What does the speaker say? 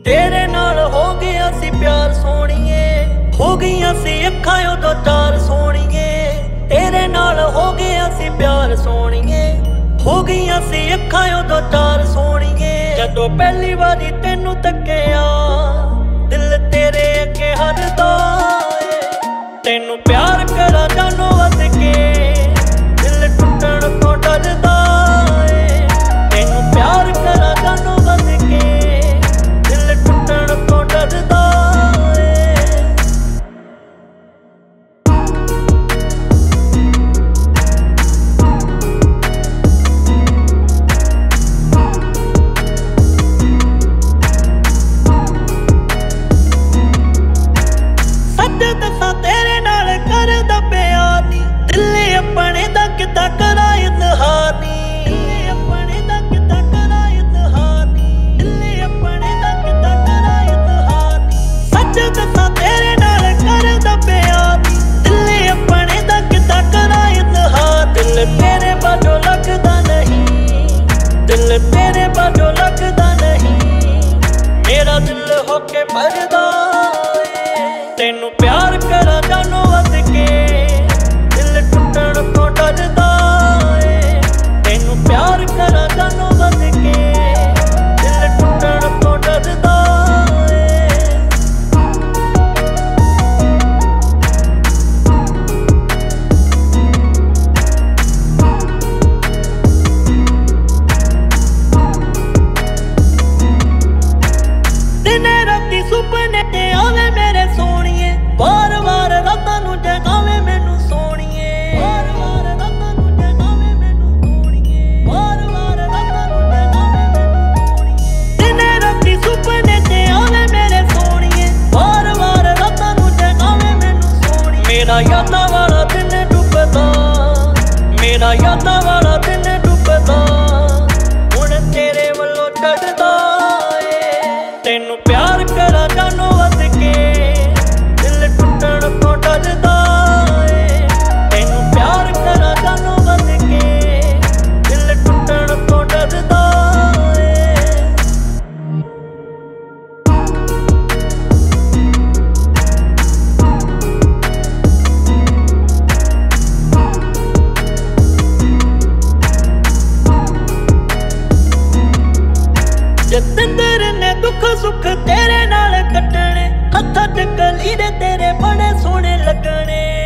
तेरे नाल हो गया सी प्यार सोनिए, हो गईयां सी अखां उदों चार सोनिए। तेरे नाल हो गया सी प्यार सोनिए, हो गईयां सी अखां उदों चार सोनिए। जदों पहली बारी तेनू तक्किया दिल तेरे अगे हरदा ए, तेनू प्यार करा जानो वध के दिल टुटण तो डरदा ए। तेनू प्यार करा जानो वध के दिल टुटण तो डरदा ए। सच दसा तेरे नाल करदा प्यार नी, दिल अपने दा किदां करा इज़हार नी। अपने दा किदां करा इज़हार नी, दिल अपने दा किदां करा इज़हार नी। सच दसा तेरे नाल करदा प्यार नी, दिल अपने दा किदां करा इज़हार। दिल तेरे बाजो लगदा नहीं, दिल तेरे बाजो लगदा नहीं, मेरा दिल होके मरदा ए। तेनू प्यार करा जानो वध के दिल टुटण तो डरदा ए। तेनू प्यार करा जानो वध के दिल टुटण तो डरदा ए। दिने राती सुपने ते आवे मेरे सोनिए, बार बार रातां नू जगावे मैनू सोनिए। बार बार रातां नू जगावे मैनू सोनिए, बार बार रातां नू जगावे मैनू सोनिए। दिने राती सुपने ते आवे मेरे सोनिए, बार बार रातां नू जगावे मैनू सोनिए। मेरा यादां वाला दिन डुबदा, मेरा यादां वाला दिन डुबदा, हुण तेरे वल्लों चढ़दा ए। तेनू प्यार करा जानो वध के दिल टुटण तो डरदा ए। तेनू प्यार करा जानो वध के दिल टुटण तो डरदा ए। जतिंदर ने दुख सुख तेरे नाल कटने, हत्थां च कलीरे तेरे बड़े सोहणे लगने।